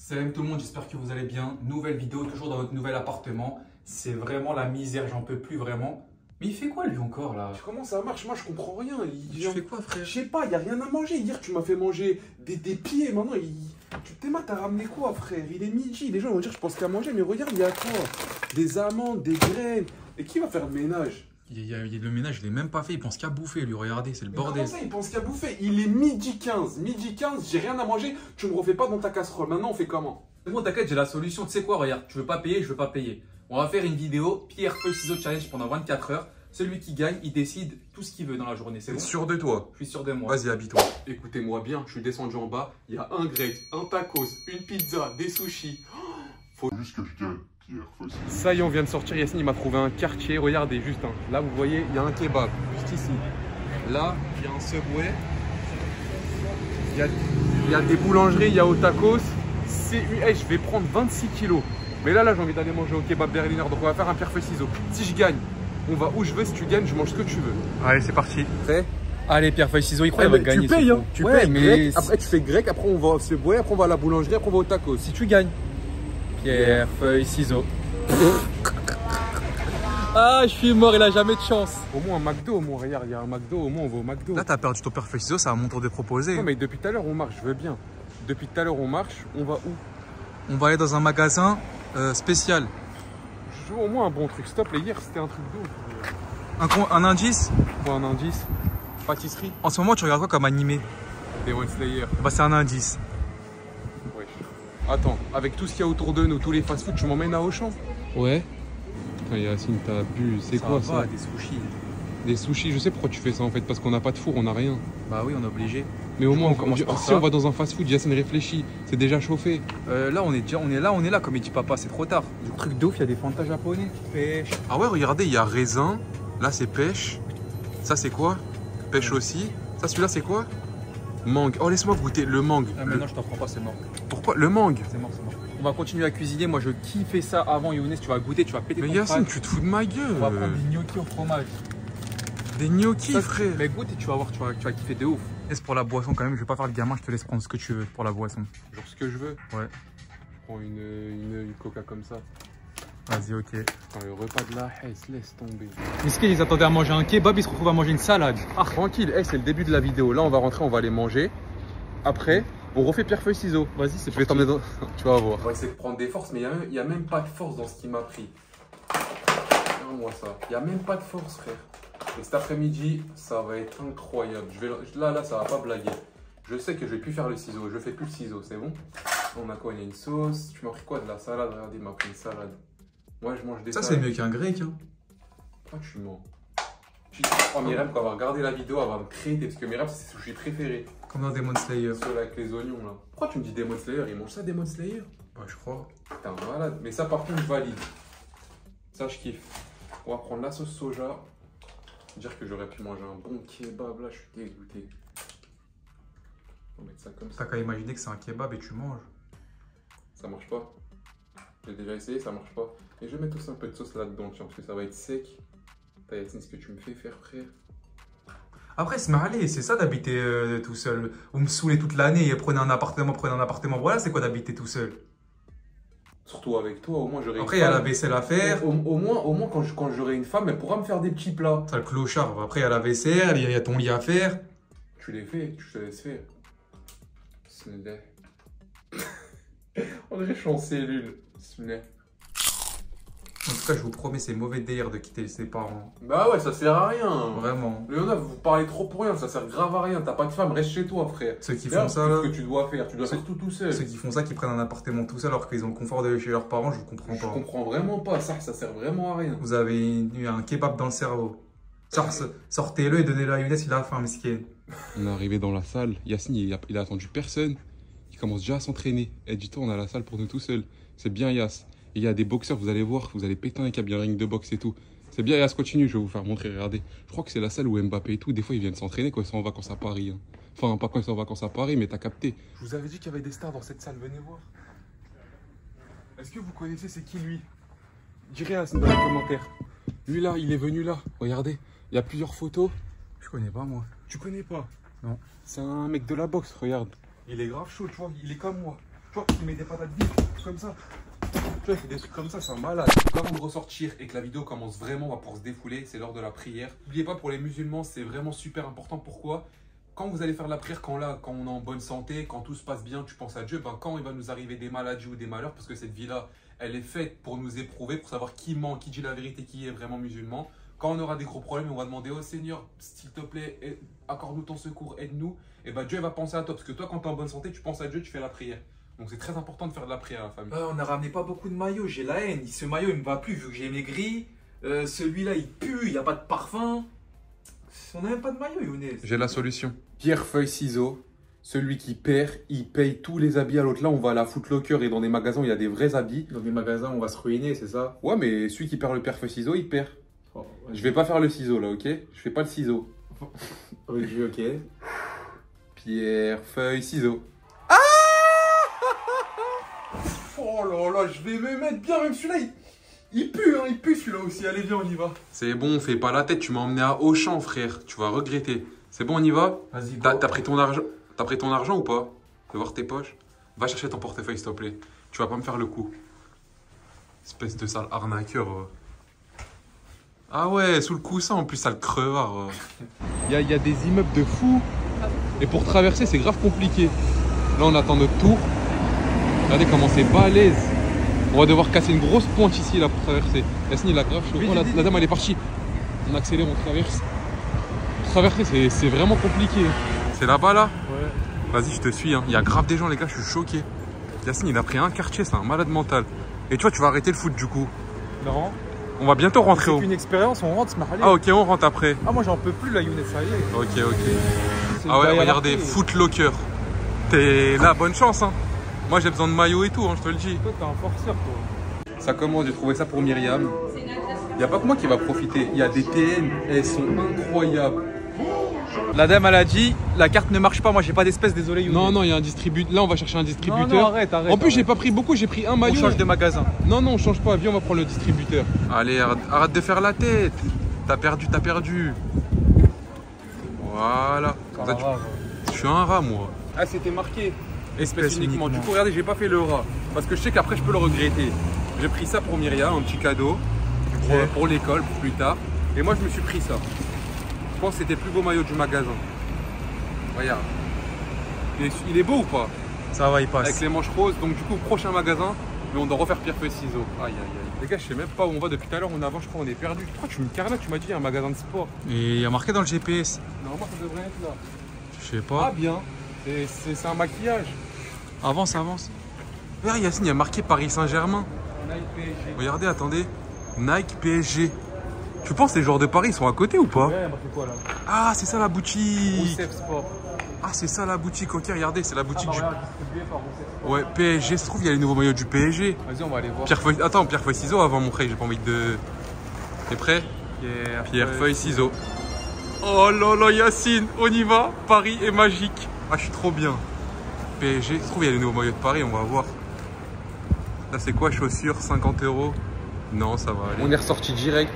Salut tout le monde, j'espère que vous allez bien. Nouvelle vidéo, toujours dans votre nouvel appartement. C'est vraiment la misère, j'en peux plus vraiment. Mais il fait quoi lui encore là? Comment ça marche? Moi je comprends rien. Tu fais quoi frère? Je sais pas, il y a rien à manger. Hier tu m'as fait manger des pieds. Maintenant t'as ramené quoi frère? Il est midi. Les gens vont dire je pense qu'à manger, mais regarde, il y a quoi? Des amandes, des graines. Et qui va faire le ménage? Le ménage, il est même pas fait, il pense qu'à bouffer lui, regardez, c'est le bordel. Comment ça, il pense qu'à bouffer? Il est midi 15. Midi 15, j'ai rien à manger. Tu me refais pas dans ta casserole. Maintenant on fait comment? C'est bon, t'inquiète, j'ai la solution. Tu sais quoi, regarde, tu veux pas payer, je veux pas payer. On va faire une vidéo pierre, feuille, ciseaux challenge pendant 24 heures. Celui qui gagne, il décide tout ce qu'il veut dans la journée. C'est bon? Sûr de toi? Je suis sûr de moi. Vas-y, habille-toi. Écoutez-moi bien, je suis descendu en bas. Il y a un grec, un tacos, une pizza, des sushis. Faut juste que je gagne. Ça y est, on vient de sortir. Yacine, il m'a trouvé un quartier. Regardez, juste. Là, vous voyez, il y a un kebab, juste ici. Là, il y a un Subway. Il y a des boulangeries, il y a au tacos. Je vais prendre 26 kilos. Mais là, j'ai envie d'aller manger au kebab berliner. Donc, on va faire un pierre feuille ciseaux. Si je gagne, on va où je veux. Si tu gagnes, je mange ce que tu veux. Allez, c'est parti. Prêt? Allez, pierre, feuille, ciseaux, il croit qu'il va gagner. Tu payes, hein? Tu payes, mais. Grec, après, tu fais grec. Après, on va au Subway. Après, on va à la boulangerie. Après, on va au tacos. Si tu gagnes. Pierre, feuille, ciseaux. Ah, je suis mort, il a jamais de chance. Au moins un McDo, au moins, regarde, il y a un McDo, au moins on va au McDo. Là, t'as perdu ton pierre, feuille, ciseaux, c'est à mon tour de proposer. Non, mais depuis tout à l'heure, on marche, je veux bien. Depuis tout à l'heure, on marche, on va où? On va aller dans un magasin spécial. Je veux au moins un bon truc. Stop, hier, c'était un truc d'où? Un indice? Quoi, un indice? Pâtisserie? En ce moment, tu regardes quoi comme animé? Demon Slayer. Bah, c'est un indice. Wesh. Attends, avec tout ce qu'il y a autour de nous, tous les fast-food, tu m'emmènes à Auchan? Ouais. Putain, Yacine, t'as bu. C'est quoi ça? Des sushis. Des sushis, je sais pourquoi tu fais ça en fait, parce qu'on n'a pas de four, on n'a rien. Bah oui, on est obligé. Mais au moins, si on va dans un fast-food, Yacine réfléchit, c'est déjà chauffé. Là, on est là, comme il dit papa, c'est trop tard. Du truc d'ouf, il y a des fantas japonais. Pêche. Ah ouais, regardez, il y a raisin, là c'est pêche, ça c'est quoi? Pêche aussi. Ça, celui-là c'est quoi? Mangue. Oh, laisse-moi goûter le mangue. Ah, mais non, je t'en prends pas, c'est mort. Pourquoi? Le mangue? C'est mort, c'est mort. On va continuer à cuisiner. Moi, je kiffais ça avant, Younes. Tu vas goûter, tu vas péter ton crâne. Mais Yacine, tu te fous de ma gueule. On va prendre des gnocchis au fromage. Des gnocchis, frère. Mais goûte et tu vas voir, tu vas kiffer de ouf. Laisse pour la boisson quand même, je vais pas faire le gamin, je te laisse prendre ce que tu veux pour la boisson. Genre ce que je veux? Ouais. Je prends une coca comme ça. Vas-y, ok. Putain, le repas de la Hesse, laisse tomber. Miskin, ils attendaient à manger un kebab, ils se retrouvent à manger une salade. Ah, tranquille, c'est le début de la vidéo. Là, on va rentrer, on va aller manger. Après, on refait pierre feuille ciseaux. Vas-y, c'est parti. T'emmener dans... Tu vas voir. On va essayer de prendre des forces, mais il n'y a même pas de force dans ce qu'il m'a pris. Regarde-moi ça. Il n'y a même pas de force, frère. Et cet après-midi, ça va être incroyable. Là, ça va pas blaguer. Je sais que je vais plus faire le ciseau. Je fais plus le ciseau, c'est bon? On a quoi? Il y a une sauce. Tu m'as pris quoi? De la salade. Regardez, il m'a pris une salade. Moi, je mange des salades. Ça, c'est mieux qu'un grec. Hein. Pourquoi tu mens? Oh, Myriam, quand elle va regarder la vidéo, elle va me créer parce que Myriam, c'est ses sushis préférés. Comme dans Demon Slayer. Ceux avec les oignons, là. Pourquoi tu me dis Demon Slayer? Il mange ça, Demon Slayer? Bah, je crois. Putain, malade. Mais ça, par contre, je valide. Ça, je kiffe. On va prendre la sauce soja. Dire que j'aurais pu manger un bon kebab, là, je suis dégoûté. On va mettre ça comme ça. T'as qu'à imaginer que c'est un kebab et tu manges. Ça marche pas. J'ai déjà essayé, ça marche pas. Et je vais mettre aussi un peu de sauce là-dedans, tiens, parce que ça va être sec. T'as Yacine, ce que tu me fais faire, frère. Après, c'est ça d'habiter tout seul. Vous me saoulez toute l'année, prenez un appartement. Voilà, c'est quoi d'habiter tout seul? Surtout avec toi, au moins j'aurai. Après, il y a la vaisselle à faire. Au moins quand j'aurai une femme, elle pourra me faire des petits plats. T'as le clochard. Après, il y a la vaisselle, il y a ton lit à faire. Tu les fais, tu te laisses faire. Bismillah. On dirait que je suis en cellule. Bismillah. En tout cas, je vous promets, c'est mauvais délire de quitter ses parents. Bah ouais, ça sert à rien. Vraiment. Léona, vous parlez trop pour rien, ça sert grave à rien. T'as pas de femme, reste chez toi, frère. Ceux qui font ça, là. C'est ce que tu dois faire, tu dois faire tout seul. Ceux qui font ça, qui prennent un appartement tout seul alors qu'ils ont le confort de chez leurs parents, je vous comprends pas. Je comprends vraiment pas, ça sert vraiment à rien. Vous avez eu un kebab dans le cerveau. Sortez-le et donnez-le à Younes, il a faim, miskin. On est arrivé dans la salle, Yacine, il a attendu personne. Il commence déjà à s'entraîner. Et dis-toi, on a la salle pour nous tout seuls. C'est bien, Yass. Et il y a des boxeurs, vous allez voir, vous allez péter un câble, il y a un ring de boxe et tout. C'est bien, Yass, continue, je vais vous faire montrer, regardez. Je crois que c'est la salle où Mbappé et tout, des fois ils viennent s'entraîner quand ils sont en vacances à Paris. Hein. Enfin, pas quand ils sont en vacances à Paris, mais t'as capté. Je vous avais dit qu'il y avait des stars dans cette salle, venez voir. Est-ce que vous connaissez c'est qui lui? Direz Yass dans les commentaires. Lui là, il est venu là, regardez. Il y a plusieurs photos. Je connais pas, moi. Tu connais pas? Non. C'est un mec de la boxe, regarde. Il est grave chaud, tu vois, il est comme moi. Tu vois, il met des patates vides, comme ça. Tu vois, il fait des trucs comme ça, c'est un malade. Avant de ressortir et que la vidéo commence vraiment, on va pouvoir se défouler, c'est l'heure de la prière. N'oubliez pas, pour les musulmans, c'est vraiment super important. Pourquoi? Quand vous allez faire la prière, quand on est en bonne santé, quand tout se passe bien, tu penses à Dieu, ben quand il va nous arriver des maladies ou des malheurs, parce que cette vie-là, elle est faite pour nous éprouver, pour savoir qui ment, qui dit la vérité, qui est vraiment musulman. Quand on aura des gros problèmes, on va demander au Seigneur, s'il te plaît, accorde-nous ton secours, aide-nous. Et ben Dieu va penser à toi, parce que toi, quand tu es en bonne santé, tu penses à Dieu, tu fais la prière. Donc c'est très important de faire de la prière à la famille. On n'a ramené pas beaucoup de maillots, j'ai la haine. Ce maillot, il ne me va plus vu que j'ai maigri. Celui-là, il pue, il n'y a pas de parfum. On n'a même pas de maillot, Younes. J'ai la solution. Pierre, feuille, ciseaux. Celui qui perd, il paye tous les habits à l'autre. Là, on va à la Foot Locker et dans des magasins, il y a des vrais habits. Dans des magasins, on va se ruiner, c'est ça? Ouais, mais celui qui perd le pierre, feuille, ciseaux, il perd. Oh, ouais. Je vais pas faire le ciseau là, ok? Je fais pas le ciseau. Ok. Pierre, feuille, ciseaux. Ah! Oh là là, je vais me mettre bien, même celui-là, il pue, hein, il pue celui-là aussi. Allez, viens, on y va. C'est bon, fais pas la tête, tu m'as emmené à Auchan, frère. Tu vas regretter. C'est bon, on y va? Vas-y. T'as pris ton argent? T'as pris ton argent ou pas? Fais voir tes poches. Va chercher ton portefeuille, s'il te plaît. Tu vas pas me faire le coup. Espèce de sale arnaqueur. Ah ouais, sous le coussin, en plus, sale crevard. Il y a des immeubles de fous. Et pour traverser, c'est grave compliqué. Là, on attend notre tour. Regardez comment c'est balèze. On va devoir casser une grosse pointe ici là pour traverser. Yacine, il a grave chaud. Oh, la dame, elle est partie. On accélère, on traverse. Pour traverser, c'est vraiment compliqué. C'est là-bas, là? Ouais. Vas-y, je te suis. Hein. Il y a grave des gens, les gars, je suis choqué. Yacine, il a pris un quartier, c'est un malade mental. Et tu vois, tu vas arrêter le foot du coup. Non. On va bientôt rentrer. C'est une expérience, on rentre, Smahali. Ah, ok, on rentre après. Ah, moi, j'en peux plus, là, Younes, ça y est. Ok. Ah ouais, regardez, Foot Locker. T'es là, bonne chance, hein. Moi, j'ai besoin de maillot et tout, hein, je te le dis. Toi, t'es un forceur, toi. Ça commence, j'ai trouvé ça pour Myriam. Il n'y a pas que moi qui va profiter. Il y a des TN, elles sont incroyables. La dame, elle a dit, la carte ne marche pas, moi, j'ai pas d'espèce, désolé, Younes. Non, il y a un distributeur. Là, on va chercher un distributeur. Non, arrête. En plus, j'ai pas pris beaucoup, j'ai pris un maillot. On change de magasin. Non, on change pas. Viens, on va prendre le distributeur. Allez, arrête de faire la tête. T'as perdu. Voilà. Je suis un rat, moi. Ah, c'était marqué. Espèce uniquement. Du coup, regardez, j'ai pas fait le rat. Parce que je sais qu'après, je peux le regretter. J'ai pris ça pour Myriam, un petit cadeau. Pour l'école, pour plus tard. Et moi, je me suis pris ça. Je pense que c'était le plus beau maillot du magasin. Regarde. Il est beau ou pas? Ça va, il passe. Avec les manches roses. Donc, du coup, prochain magasin. Mais on doit refaire pierre, feuille, ciseaux. Aïe. Les gars, je sais même pas où on va depuis tout à l'heure. On avance, je crois, on est perdu. Pourquoi tu me carnaques? Tu m'as dit, il y a un magasin de sport. Et il y a marqué dans le GPS. Normalement, ça devrait être là. Je sais pas. Ah, bien. C'est un maquillage. Avance. Regarde, Yacine, il y a marqué Paris Saint-Germain. Nike PSG. Regardez, attendez. Nike PSG. Tu penses que les joueurs de Paris sont à côté ou pas? Ouais, marqué quoi là? Ah, c'est ça la boutique. Roussef Sport. Ah, c'est ça la boutique. Ok, regardez, c'est la boutique Regarde, distribué par Roussef Sport. Ouais, PSG. Ça se trouve, il y a les nouveaux maillots du PSG. Vas-y, on va aller voir. Pierre, feuille, ciseaux avant mon frère. J'ai pas envie de. T'es prêt? Pierre, feuille, ciseaux. Oh là là, Yacine, on y va. Paris est magique. Ah, je suis trop bien. PSG. Ça se trouve, il y a les nouveaux maillots de Paris. On va voir. Là, c'est quoi, chaussures? 50 €? Non, ça va aller. On est ressorti direct.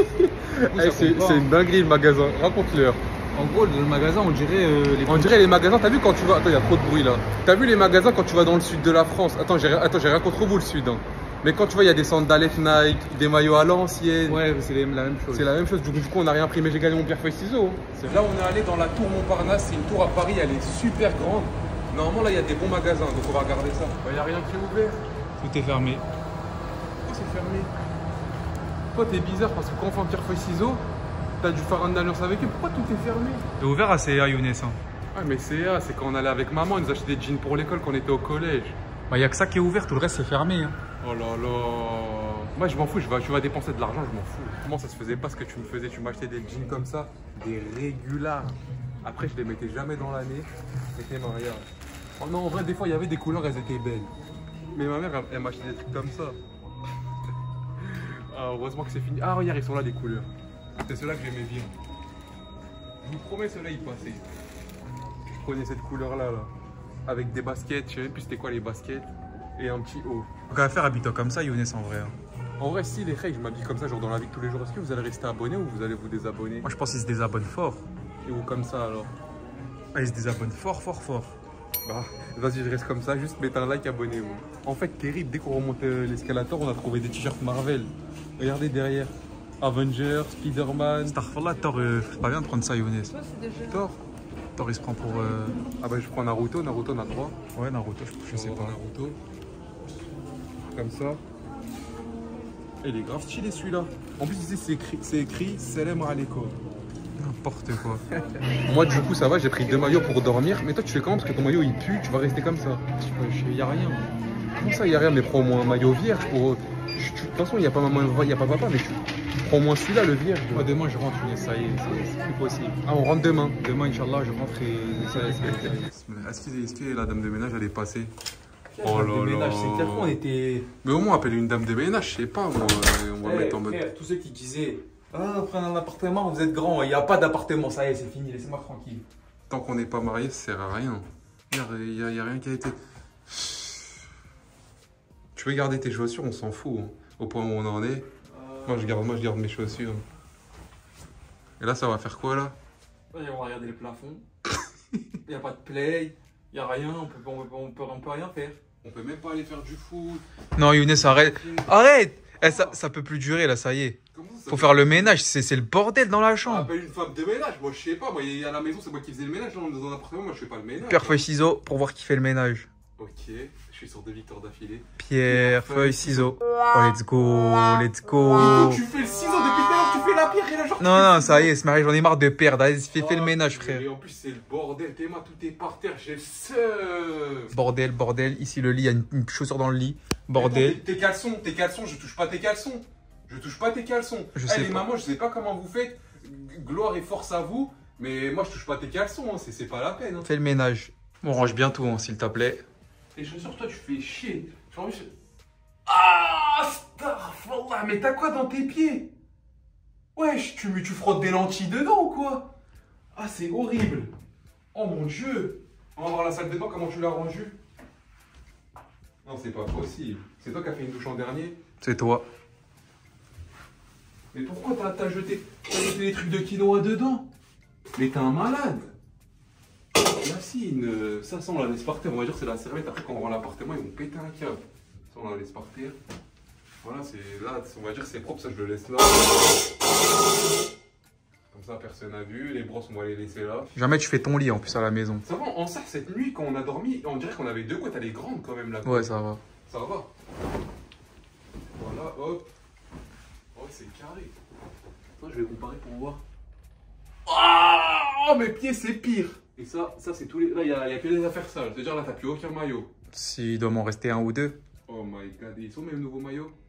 C'est une dinguerie le magasin. Raconte-leur. En gros, le magasin, on dirait les magasins, t'as vu quand tu vas... Attends, il y a trop de bruit là. T'as vu les magasins quand tu vas dans le sud de la France? Attends, j'ai rien contre vous le sud. Hein. Mais quand tu vois, il y a des sandales Nike, des maillots à l'ancienne. Ouais, c'est la même chose. C'est la même chose. Du coup, on n'a rien pris, mais j'ai gagné mon pierre feuille ciseaux. Là, on est allé dans la tour Montparnasse. C'est une tour à Paris, elle est super grande. Normalement, là, il y a des bons magasins, donc on va regarder ça. Il n'y a rien qui est ouvert. Tout est fermé. C'est fermé. Toi, t'es bizarre parce que quand on fait un pierre feuille ciseaux, t'as dû faire une alliance avec eux. Pourquoi tout est fermé? C'est ouvert à CA, Younes. Ah, mais CA, c'est quand on allait avec maman, ils nous achetaient des jeans pour l'école quand on était au collège. Bah, il n'y a que ça qui est ouvert, tout le reste c'est fermé. Hein. Oh là là. Moi, je m'en fous, tu vas dépenser de l'argent, je m'en fous. Comment ça se faisait pas ce que tu me faisais? Tu m'achetais des jeans comme ça, des régulars. Après, je les mettais jamais dans l'année. C'était mariage. Oh non, en vrai, des fois, il y avait des couleurs, elles étaient belles. Mais ma mère, elle m'achetait des trucs comme ça. Ah, heureusement que c'est fini. Ah, regarde, ils sont là, les couleurs. C'est ceux-là que j'aimais bien. Je vous promets, ceux-là, ils passaient. Je prenais cette couleur-là, là. Avec des baskets, je sais même plus c'était quoi les baskets. Et un petit haut. On va faire habiter comme ça, Younes, en vrai. Hein. En vrai, si les règles, je m'habille comme ça, genre dans la vie de tous les jours. Est-ce que vous allez rester abonné ou vous allez vous désabonner? Moi, je pense qu'ils se désabonnent fort. Et vous comme ça, alors? Ah, ils se désabonnent fort. Bah, vas-y, je reste comme ça, juste mettez un like, abonnez-vous. En fait, terrible, dès qu'on remonte l'escalator, on a trouvé des t-shirts Marvel. Regardez derrière. Avengers, Spider-Man. Starfallah, Thor, c'est pas bien de prendre ça, Younes. Thor. Thor, il se prend pour. Ah bah, je prends Naruto, Naruto on a 3. Ouais, Naruto, je sais pas. Naruto. Comme ça. Et il est grave stylé celui-là. En plus, ici, c'est écrit Salam alaikum. N'importe quoi. Moi, du coup, ça va, j'ai pris 2 maillots pour dormir. Mais toi, tu fais comment? Parce que ton maillot il pue, tu vas rester comme ça. Y a rien. Comment ça, il n'y a rien? Mais prends au moins un maillot vierge pour. De toute façon, il n'y a pas maman, il n'y a pas papa, mais tu prends au moins celui-là, le vierge. Moi, demain, je rentre, Younes, ça y est, c'est plus possible. Ah, on rentre demain. Demain, Inch'Allah, je rentre et ça y est. Est-ce que la dame de ménage, elle est passée? Oh là là. C'est clair qu'on était. Mais au moins, appelle une dame de ménage, je sais pas, moi. On va mettre en mode. Frère, tous ceux qui disaient ah, prenez un appartement, vous êtes grand, il n'y a pas d'appartement, ça y est, c'est fini, laissez-moi tranquille. Tant qu'on n'est pas marié, ça sert à rien. Il y a rien qui a été. Tu veux garder tes chaussures, on s'en fout. Hein. Au point où on en est. Moi, je garde mes chaussures. Et là, ça va faire quoi, là? On va regarder les plafonds. Il n'y a pas de play, il n'y a rien, on peut rien faire. On peut même pas aller faire du foot. Non, Younes, arrête. Arrête ça peut plus durer, là, ça y est. Faut faire le ménage, c'est le bordel dans la chambre. Appelle une femme de ménage, moi je sais pas, moi à la maison c'est moi qui faisais le ménage, dans un appartement moi je fais pas le ménage. Pierre, feuille, ciseaux pour voir qui fait le ménage. Ok, je suis sur 2 victoires d'affilée. Pierre, feuille, ciseaux. Oh, let's go, let's go. Tu fais le ciseau depuis tout à l'heure, tu fais la pierre et la genre. Non, ça y est, Marie, j'en ai marre de perdre. Allez, fais le ménage, frère. Et en plus c'est le bordel, Théma, tout est par terre, j'ai le seum. Bordel, ici le lit, il y a une chaussure dans le lit. Bordel. Tes caleçons, je touche pas tes caleçons. Je touche pas tes caleçons. Je sais les pas. mamans, je sais pas comment vous faites. Gloire et force à vous. Mais moi, je touche pas tes caleçons. Hein. C'est pas la peine. Hein. Fais le ménage. On range bien tout, hein, s'il te plaît. Les chaussures, toi, tu fais chier. Ah, astaghfirullah, mais t'as quoi dans tes pieds? Wesh, tu frottes des lentilles dedans ou quoi? Ah, c'est horrible. Oh mon Dieu. On va voir la salle de bain, comment tu l'as rangée. Non, c'est pas possible. C'est toi qui as fait une douche en dernier? C'est toi. Mais pourquoi t'as jeté les trucs de quinoa dedans? Mais t'es un malade. Yacine, ça on la laisse par terre. On va dire que c'est la serviette. Après quand on rend l'appartement, ils vont péter un câble. Ça on la laisse par terre. Voilà, c'est là, on va dire que c'est propre, ça je le laisse là. Comme ça personne n'a vu. Les brosses on va les laisser là. Jamais tu fais ton lit en plus à la maison. Ça va, en ça cette nuit quand on a dormi, on dirait qu'on avait 2 couettes, elle est grande quand même là. Ouais, ça va. Ça va. Voilà, hop. Oh, c'est carré. Attends, je vais comparer pour voir. Oh, mes pieds, c'est pire. Et ça c'est tous les. Là, il y a que des affaires sales. C'est-à-dire, là, t'as plus aucun maillot. S'il doit m'en rester un ou deux. Oh my god, ils sont mes nouveaux maillots.